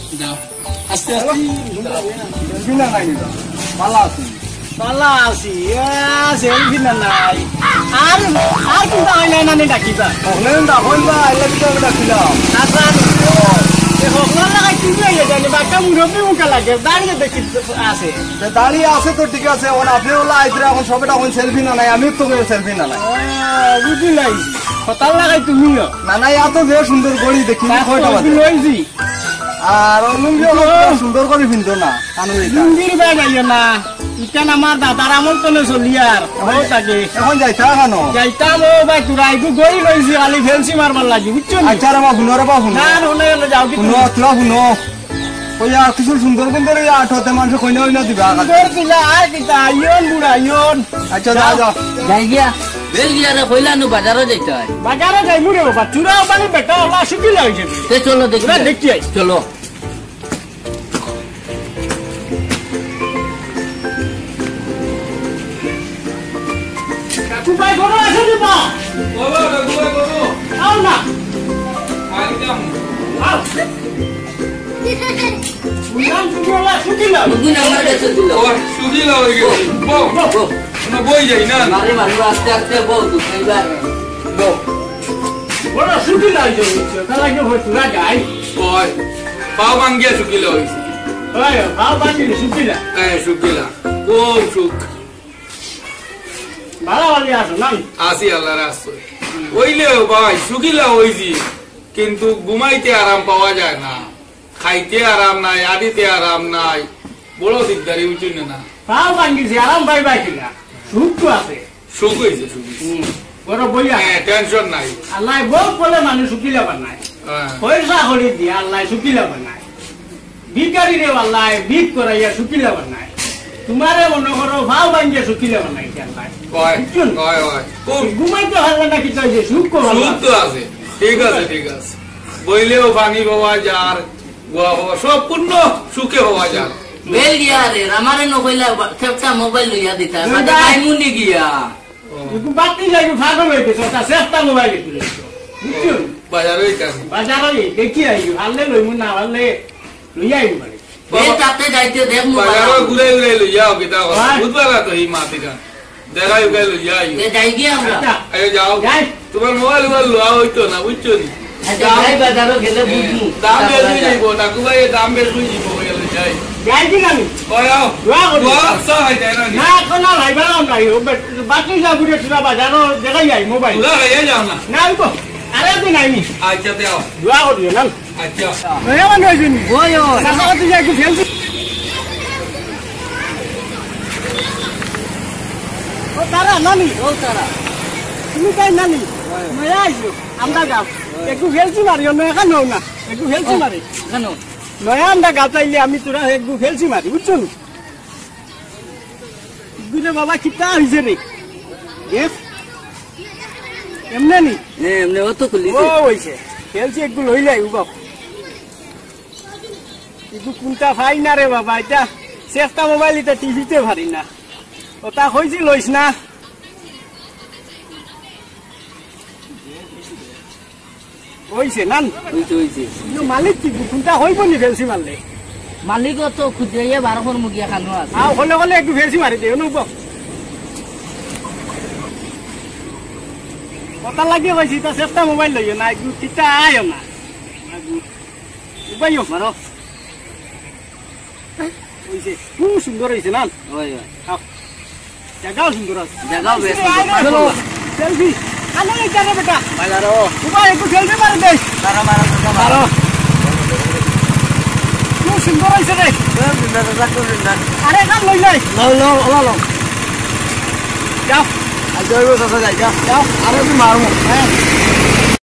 যাও আস্তে আস্তে সেলফি না নাই পালা আছি পালা আছি সেলফি না নাই আর আর কিন্তু আই নাই নানি ডাকিবা ওখানে ডাকন বা আইলা দিতে ডাকিলাম আচ্ছা হকলার লাগাই তুমি আইয়া জানি বাচ্চা মুরব্বী মুখে লাগে দাঁড়িয়ে দেখি আছে দাঁড়িয়ে আছে তো ঠিক আছে এখন আপনি ওলা আইতে এখন সবে এখন সেলফি না নাই আমি তো সেলফি না নাই বুঝি লাইছি হতাল লাগাই তুমিও না নাই এত যে সুন্দর করি দেখি কয়টা বাজে লইছি আর অন্য সুন্দর করে ভিনতো না মন্দির বাই যাইও না ইটান আমার দাদার আমল তলে চলি আর হও তাকে এখন যাইতা কেন যাইতাম ও ভাই তোরা একটু গড়ি লইছি খালি ফেলছি মারবার লাগি বুঝছো আচ্ছা রে মা শুনো রে বা শুনো না শুনে যাও কি শুনো তোরা শুনো কইয়া কিছু সুন্দর সুন্দর আঠতে মানুষ কইনা হইনা দিবা সুন্দর কিলা আর কিতা ইয়ন বুড়া ইয়ন আচ্ছা যা যা যাই গিয়া বেল গিয়া রে কইলানো বাজারে যাইতে হয় বাজারে যাই মুরে বাবা চুরা বানি বেটা ওলা শুকি লাইছে তে চলো দেখি দেখি আই চলো কাকু ভাই ঘরে আসো দিবা বাবা কাকু ভাই বলো আও না আইতাম আও উনান চুরা শুকি লাও বুঝুন আমার কাছে দিল ও সুদিলা হই গেল বউ না বই যাই না মারি মারি আস্তে আস্তে বউ তুই খাইবা বউ বড় শুকি লাইছে তালা কি হই তুরা গাই ওই পাও ভাঙ্গিয়া শুকিলা হইছে ওই বাবা বানি শুকি লা শুকিলা ও সুখ ভালো ভালো আসো না আসি আল্লাহর রাস্তায় ওইলেও ভাই শুকিলা হইছি কিন্তু ঘুমাইতে আরাম পাওয়া যায় না খাইতে আরাম নাই আদিতে আরাম নাই বড় দিকদারি উঠুন না পাও ভাঙ্গিছে আরাম পাই পাই কিনা সুখ তো আছে সুখ হয়েছে সুখ বড় বইয়া টেনশন নাই আল্লাহ বউ বলে মানুষ শুকিলা বানায় হ্যাঁ। পয়সা হলি দিয়ে আল্লাহ শুকিলা বানায় ভিকারি রে আল্লাহ ভিক করাইয়া শুকিলা বানায় তোমারে মনে করো ভাও ভাঙ্গিয়া শুকিলা বানাই আল্লাহ কয় কয় কয় কোন ঘুমাইতে পারবে না কি চাইছে সুখ করো সুখ তো আছে ঠিক আছে ঠিক আছে বইলেও পানি পাওয়া যার গোয়া হওয়া সব পূর্ণ সুখে হওয়া যার বেল গিয়া রে আমারে ন কইলা খেপটা মোবাইল লইয়া দিতা বাজে কাইমুনি গিয়া একটু বাতি যাই ফাগল হয়ে গেছে ওটা চেষ্টা মোবাইল তুলে বুঝছো বাজারে কাছে বাজারে দেখি আইবি আনলে লইমু না আনলে লইয়া আইবি বাড়ি বেল চাপতে যাইতে দেখ বাজারে মোবাইল ঘুরে ঘুরে লইয়া কিতা বুধবার তো এই মাতিকা দেখাই গেল লইয়া তে যাই গিয়া আমরা আরে যাও যাই তোমার মোবাইল লওয়া হইতো না বুঝছো নি যাই বাজারে গেলে বুঝমু দাম বেশি যাইব টাকু ভাই দাম বেশি যাইব গেল যাই যাই কি আমি কয়াও দোয়া করি। দোয়া সব হই যায় না না কোনা লাইবা নাই বাকি যা বুড়ে তুলা বাজারও দেখাই যাই মোবাইল তুলা হয়ে যাও না না আইবো আরে তুই নাইনি আচ্ছা দেও দোয়া করিও না আচ্ছা মেহমান হইছিনি ওই ওই কাকা তুই একটু ফেলছি ও তারা নানি ও তারা তুমি তাই নানি মায়া আইছো আমরা যাও একটু ফেলছি মারি অন্য এখান নও না একটু ফেলছি মারি কেন নয়া আমরা গাতাইলে আমি তোরা একটু ফেলছি মারি বুঝছো না গুলে বাবা কিতা হইছে রে গেস এমনে নি এমনি ও তো খুলি ও হইছে ফেলছি একটু লইলাই বাপ একটু কোনটা ভাই না রে বাবা এটা চেষ্টা মোবাইল এটা টিভিতে ভারি না ওটা হয়েছি লইস না হইছে না হইছে হইছে মালিক কি কোনটা হইব নি ফেলছি মারলে মালিক তো খুঁজে 12 মুগিয়া খানো আছে আও হলে হলে একটু ফেলছি মারি দিও না কথা লাগিয়ে কইছি তা চেষ্টা মোবাইল লইও না একটু কিতা আয়ো না উপায় মারো হইছে খুব সুন্দর হইছে না ওই ওই জায়গাও সুন্দর আছে জায়গাও বেশ চলো সেলফি আলো এটা রে বেটা বাজারো উপায় একটু সেলফি মারি দে মারো মারো মারো খুব সুন্দর হইছে রে আরে কাম লই নাই যাও আজ যাইব দাদা যাই যাও আরে তুমি মারমু হ্যাঁ